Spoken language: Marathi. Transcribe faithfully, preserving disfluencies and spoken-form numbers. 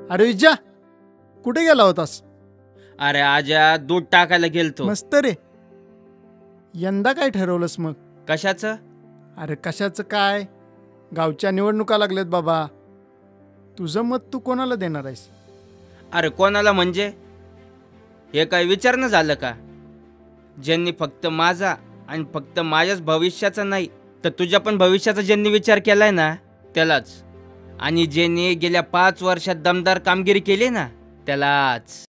अरे विज्जा, कुठे गेला होतास? अरे आजा दूध टाकायला गेलतो. मस्त रे. यंदा काय ठरवलंस मग? कशाचं? अरे कशाचं काय, गावच्या निवडणुका लागल्यात बाबा. तुझं मत तू कोणाला देणार आहेस? अरे कोणाला म्हणजे? हे काय विचारणं झालं का? ज्यांनी फक्त माझा आणि फक्त माझ्याच भविष्याचा नाही तर तुझ्या पण भविष्याचा ज्यांनी विचार केलाय ना त्यालाच. आणि ज्यांनी गेल्या पाच वर्षात दमदार कामगिरी केली ना त्यालाच.